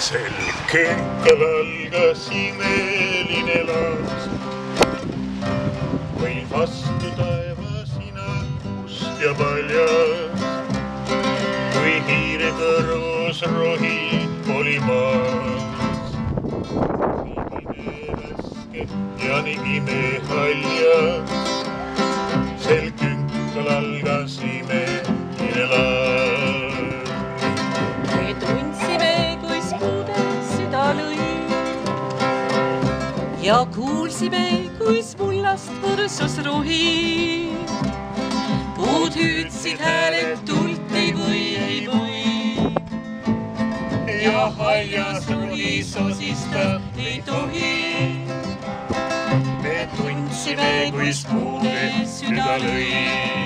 sel künkal algas imeline laas. Võin vastu taeva sina must ja paljas, kui hiire kõrvus rohi oli maas. Nii imeväske ja nii imehaljas, sel künkal algas imeline laas. Me tundsime, kuis puudes süda lõi ja kuulsime, kuis mullast võrsus rohi. Puud hüüdsid hääletult ei või. Ja haljas rohi sosista ei tohi. Me tundsime, kuis puudes süda lõi.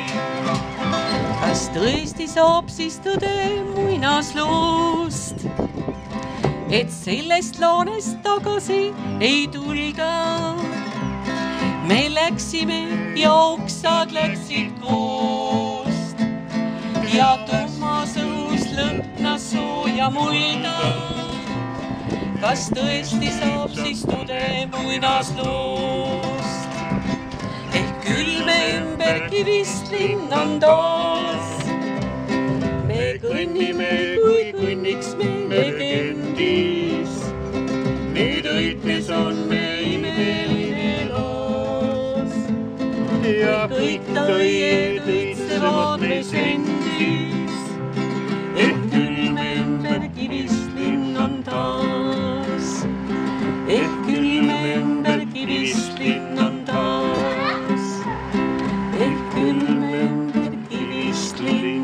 Kas tõesti saab siis tõde muinasloost, et sellest laanest tagasi ei tulda? Me läksime ja oksad läksid koost ja tummas õhus lõhnas sooja mulda. Kas tõesti saab siis tõde muinasloost? Ehk küll me ümber kivist linnan taas. Me kõnnime, kui kõnniks me legendis. Nüüd õitnes on me imeline laas. Ja kõik tõied õitsevad me sendis. Ehk küll me ümber kivist linnan taas. Ehk küll me ümber kivist linnan taas. Ehk küll me ümber kivist linnan taas.